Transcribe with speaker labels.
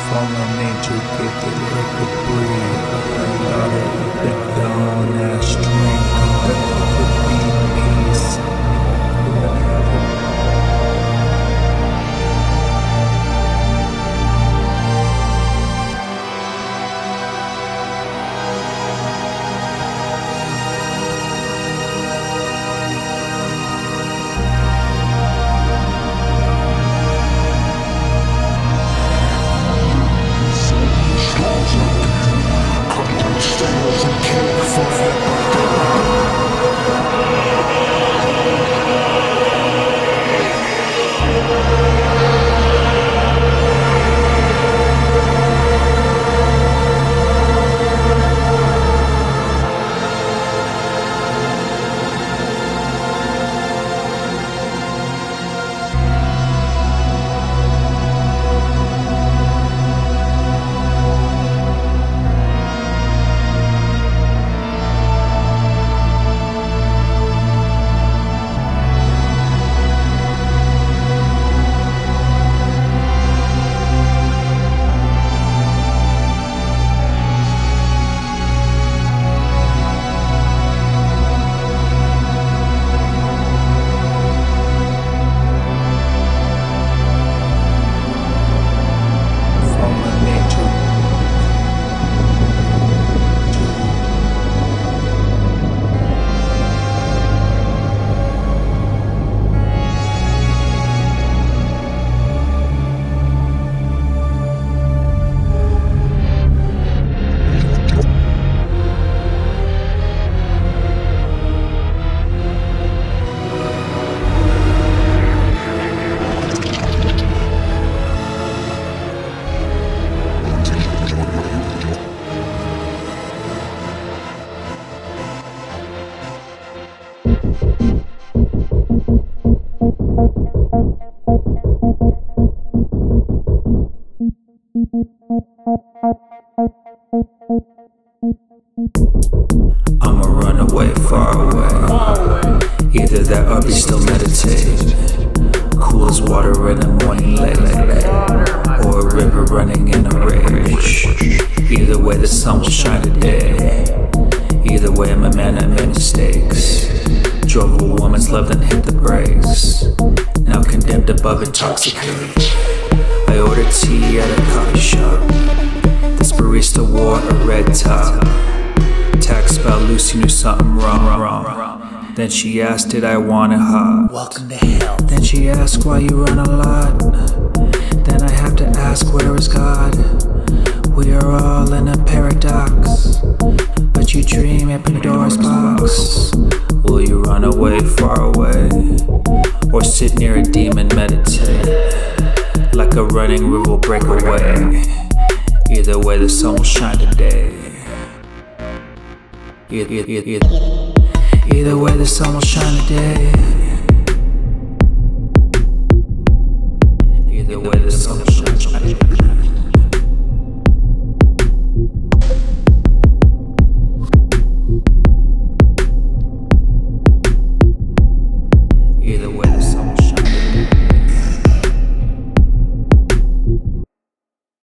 Speaker 1: Fallen angel, get the liquid breathe. Daughter of the dawn, ash drink, the bees.
Speaker 2: I'ma run away, far away. Either that or be still meditating. Cool as water in a morning lake, or a river running in a rage. Either way the sun will shine today. Either way I'm a man that made mistakes. Drove a woman's love then hit the brakes. Now condemned above intoxicated. I ordered tea at a coffee shop. This barista wore a red top. Text about Lucy knew something wrong. Then she asked, did I want it hot?
Speaker 1: Welcome to hell.
Speaker 2: Then she asked, why you run a lot? Then I have to ask, where is God? We are all in a paradox, but you dream at Pandora's box. Will you run away, far away? Or sit near a demon, meditate? Like a running river will break away. Either way the sun will shine today. Either way the sun will shine today.